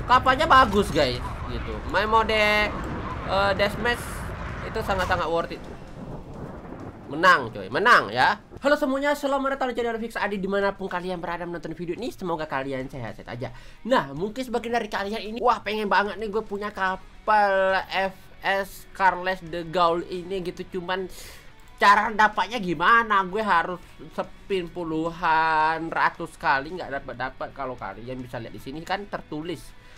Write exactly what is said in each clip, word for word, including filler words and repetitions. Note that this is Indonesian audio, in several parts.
Kapalnya bagus guys, gitu. Main mode uh, deathmatch itu sangat-sangat worth it. Menang coy, menang ya. Halo semuanya, selamat datang di channel Fix Adi dimanapun kalian berada menonton video ini. Semoga kalian sehat-sehat aja. Nah, mungkin sebagian dari kalian ini, wah pengen banget nih gue punya kapal F S Carles de Gaulle ini gitu. Cuman cara dapatnya gimana? Gue harus spin puluhan ratus kali nggak dapat-dapat. Kalau kalian bisa lihat di sini kan tertulis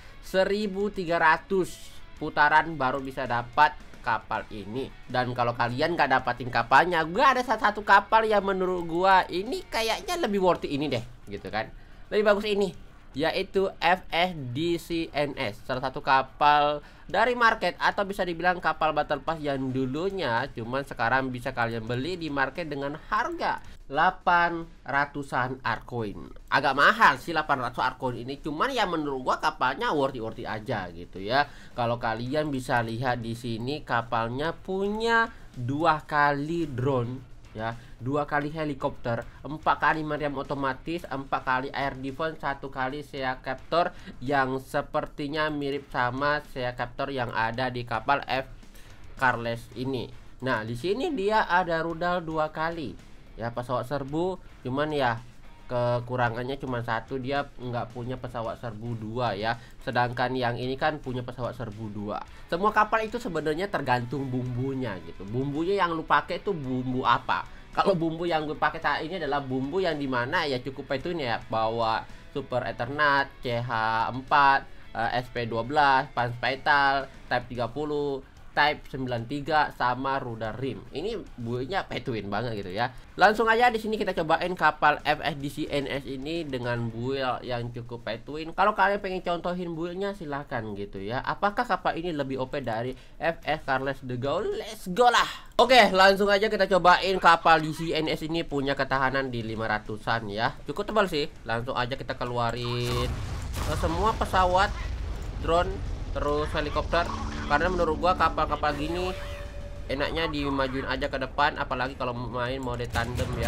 seribu tiga ratus putaran baru bisa dapat kapal ini. Dan kalau kalian nggak dapatin kapalnya, gue ada satu kapal yang menurut gue ini kayaknya lebih worth it ini deh, gitu kan. Lebih bagus ini, yaitu F S D C N S, salah satu kapal dari market atau bisa dibilang kapal battle pass yang dulunya cuman sekarang bisa kalian beli di market dengan harga delapan ratusan Arcoin. Agak mahal sih delapan ratus Arcoin ini, cuman ya menurut gua kapalnya worth it, worth it aja gitu ya. Kalau kalian bisa lihat di sini kapalnya punya dua kali drone ya, dua kali helikopter, empat kali meriam otomatis, empat kali air defense, satu kali sea captor yang sepertinya mirip sama sea captor yang ada di kapal F Carles ini. Nah, di sini dia ada rudal dua kali ya, pesawat serbu, cuman ya kekurangannya cuma satu, dia nggak punya pesawat serbu dua ya. Sedangkan yang ini kan punya pesawat serbu dua. Semua kapal itu sebenarnya tergantung bumbunya gitu. Bumbunya yang lu pakai itu bumbu apa? Kalau bumbu yang gue pakai saat ini adalah bumbu yang dimana ya cukup itu ya, bawa Super Ethernet, C H empat, S P dua belas, Pans Vital, Type tiga puluh, Type sembilan tiga sama rudal rim. Ini build-nya pay to win banget gitu ya. Langsung aja di sini kita cobain kapal F S D C N S ini dengan build yang cukup pay to win. Kalau kalian pengen contohin build-nya silahkan gitu ya. Apakah kapal ini lebih O P dari F S Carles de Gaulle? Let's go lah. Oke, langsung aja kita cobain kapal D C N S ini punya ketahanan di lima ratusan ya. Cukup tebal sih. Langsung aja kita keluarin uh, semua pesawat, drone, terus helikopter. Karena menurut gua kapal-kapal gini enaknya dimajuin aja ke depan, apalagi kalau main mode tandem ya.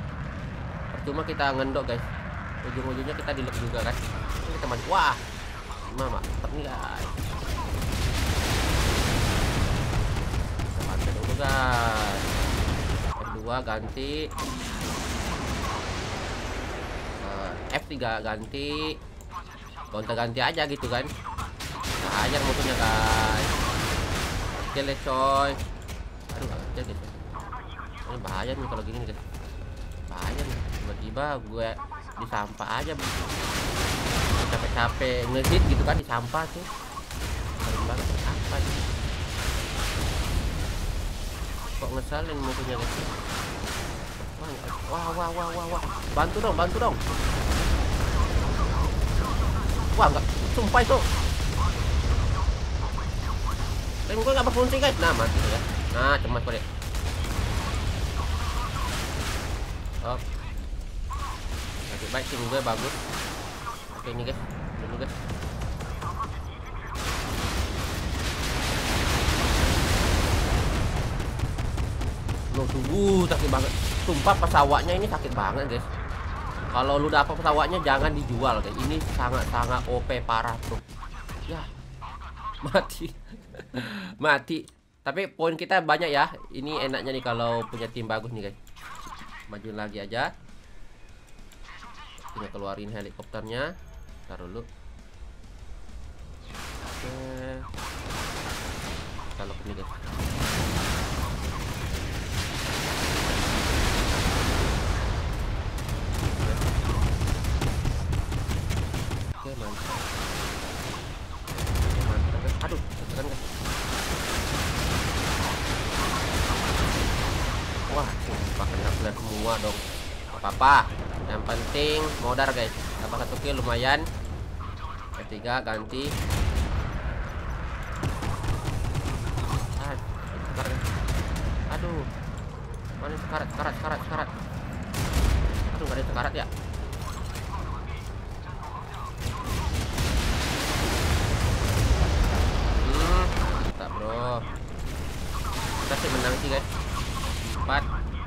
Percuma kita ngendok guys, ujung-ujungnya kita dilek juga kan. Ini kita maju, wah mama nih guys. Kita mati dulu guys. F dua ganti, uh, F tiga ganti, gonta-ganti aja gitu kan. Ajar musuhnya guys. Oke deh coy. Aduh aja guys. Ini bahaya nih kalau gini nih guys. Bahaya nih. Tiba-tiba gue di sampah aja. Capek-capek ngehit gitu kan di sampah tuh. Sering banget apa nih. Kok ngesalin musuhnya guys. Wah wah wah wah wah. Bantu dong, bantu dong. Wah enggak, sumpah itu. Rem gue gak berfungsi guys. Nah mati ya. Nah cemas gue deh. Oh, oke baik, tim gue bagus. Oke ini guys, dulu guys. Loh tunggu, sakit banget. Sumpah pesawatnya ini sakit banget guys. Kalau lu dapat pesawatnya jangan dijual guys. Ini sangat-sangat O P parah bro. Ya mati. Mati. Tapi poin kita banyak ya. Ini enaknya nih kalau punya tim bagus nih guys. Maju lagi aja. Tinggal keluarin helikopternya. Taruh dulu. Oke. Kalau ini guys. Oke mantap. Aduh, tekan guys. Wah, sumpah kena flare semua dong. Apa-apa, yang penting modar guys. Dapat satu kill lumayan. F tiga ganti. Aduh, mana sekarat, sekarat, sekarat, sekarat. Aduh, gak ada sekarat ya. Bro, kita sih menang sih guys. Empat.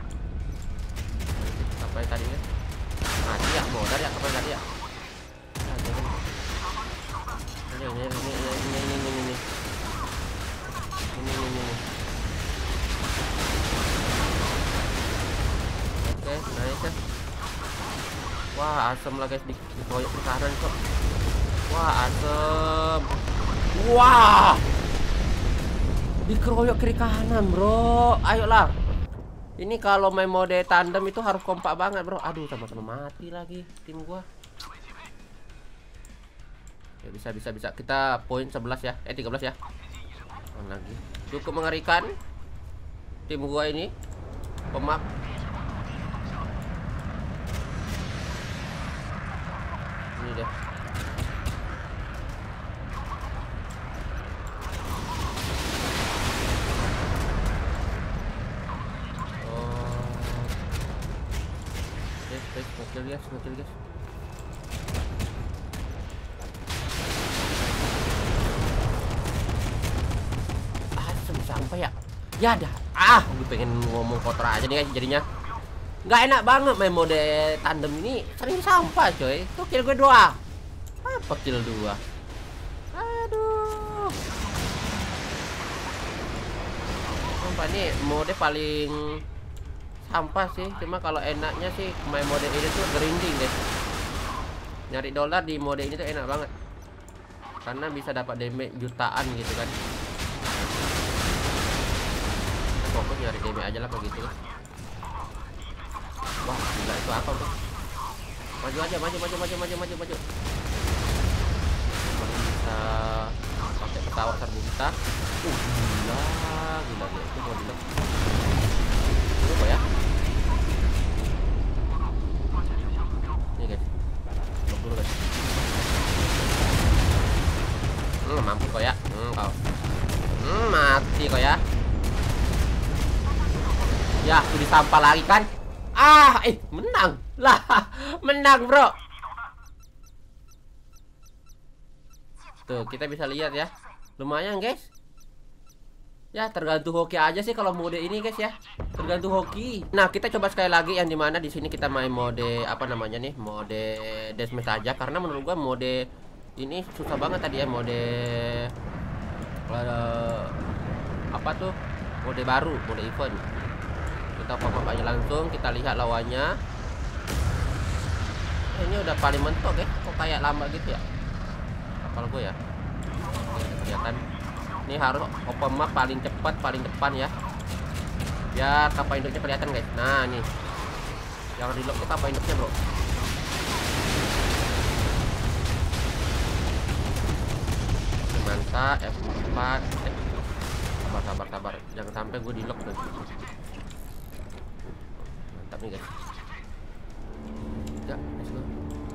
Apa yang tadi ya? Mati ya, modal ya kapal tadi ya. Nah, ini ini ini ini ini ini ini ini ini ini. Oke, nice ya. Wah, asem lah guys, di dikeroyok ke kanan kok. Wah, asem. Wah, dikeroyok kiri kanan bro. Ayolah. Ini kalau main mode tandem itu harus kompak banget bro. Aduh, sama-sama mati lagi tim gua. Ya bisa bisa bisa. Kita poin sebelas ya. Eh tiga belas ya. Oh, lagi. Cukup mengerikan. Tim gua ini. Pemap. Ini deh. Oh. Yes, guys, ngecil guys, ngecil guys. Sampai ya, ya dah. Ah, gue pengen ngomong kotor aja nih guys jadinya. Nggak enak banget main mode tandem ini, sering sampah coy. Tuh kill gue dua. Apa kill dua? Aduh. Sampah nih mode paling sampah sih. Cuma kalau enaknya sih main mode ini tuh grinding guys. Nyari dolar di mode ini tuh enak banget. Karena bisa dapat damage jutaan gitu kan. Fokus nyari damage aja lah kalau gitu. Wah, gila itu apa bro? Maju aja, maju, maju, maju, maju, maju, maju. Masih bisa pakai pesawat serbu kita. Uh, gila, gila dia itu mau bilang. Ini apa ya? Ini guys, blok dulu guys. Hmm, mampu kok ya. Hmm, kau. Hmm, mati kok ya. Ya, itu disampah lagi kan? Ah, eh, menang lah, menang bro. Tuh, kita bisa lihat ya, lumayan guys. Ya, tergantung hoki aja sih kalau mode ini guys ya, tergantung hoki. Nah, kita coba sekali lagi yang dimana di sini kita main mode apa namanya nih, mode deathmatch aja. Karena menurut gua mode ini susah banget tadi ya, mode uh, apa tuh, mode baru, mode event. Kita pop aja langsung, kita lihat lawannya. Eh, ini udah paling mentok ya, kok kayak lama gitu ya kapal gue ya. Oke, kelihatan ini harus open map paling cepat, paling depan ya, biar kapal induknya kelihatan guys. Nah nih yang di lock itu kapal induknya bro. Mantap, F empat. Eh, sabar sabar sabar, jangan sampai gue di lock tuh. Mantap nih guys. Ya, let's go.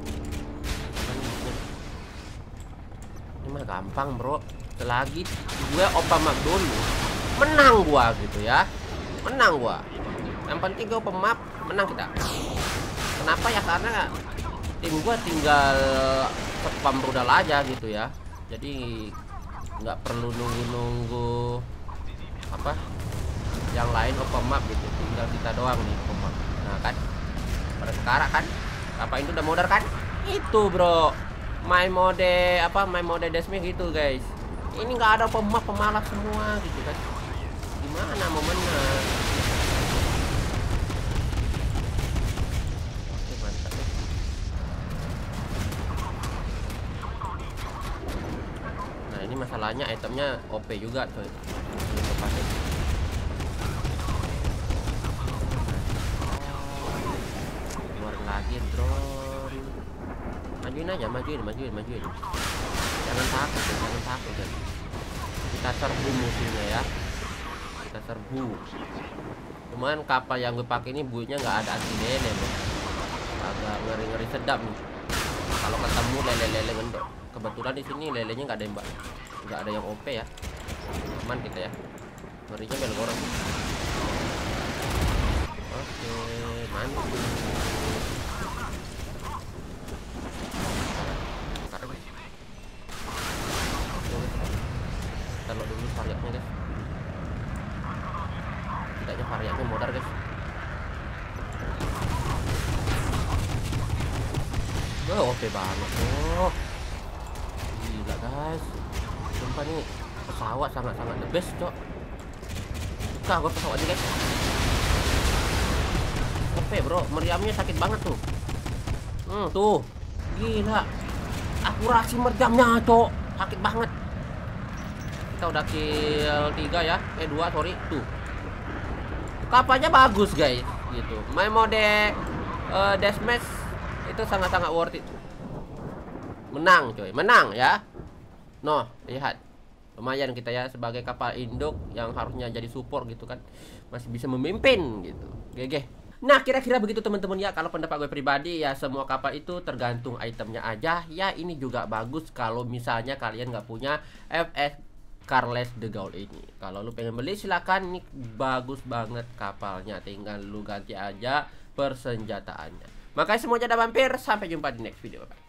Ini mah gampang bro. Selagi gue open map dulu, menang gua gitu ya, menang gua. Yang penting gue open map, menang kita. Kenapa ya? Karena tim gua tinggal spam rudal aja gitu ya. Jadi nggak perlu nunggu-nunggu apa yang lain open map gitu, tinggal kita doang nih open map. Nah kan pada sekarang kan apa itu udah modal kan itu bro, main mode apa main mode deathmatch gitu guys. Ini nggak ada open map, pemalas semua gitu kan, gimana mau menang. Oke, mantap ya. Nah ini masalahnya itemnya O P juga coy. Keluarin lagi drone. Majuin aja, majuin, majuin, majuin. Jangan takut, jangan takut ya. Kita serbu musuhnya ya. Kita serbu. Cuman kapal yang gue pakai ini bunyinya nggak ada anti lele bro. Agak ngeri-ngeri sedap nih. Kalau ketemu lele-lele ngendok. Kebetulan di sini lelenya nggak ada yang mbak, nggak ada yang O P ya. Aman kita ya. Ngerinya belgorong. Oke, mantap. Taruh dulu variannya guys. Tidaknya variannya modal guys. Oh, O P banget. Oh, gila guys. Sumpah nih pesawat sangat-sangat the best, cok. Suka gue pesawat ini, guys. Oke bro, meriamnya sakit banget tuh. Hmm, tuh. Gila. Akurasi meriamnya, cok. Sakit banget. Kita udah kill tiga ya. Eh dua, sorry. Tuh. Kapalnya bagus, guys. Gitu. My mode uh, Deathmatch itu sangat-sangat worth it. Menang, coy. Menang ya. Noh, lihat. Lumayan kita ya sebagai kapal induk yang harusnya jadi support gitu kan. Masih bisa memimpin gitu. G G. Nah, kira-kira begitu teman-teman ya. Kalau pendapat gue pribadi ya, semua kapal itu tergantung itemnya aja. Ya, ini juga bagus kalau misalnya kalian nggak punya F S Charles de Gaulle ini. Kalau lu pengen beli silakan, ini bagus banget kapalnya. Tinggal lu ganti aja persenjataannya. Makasih semuanya udah mampir. Sampai jumpa di next video. Bye.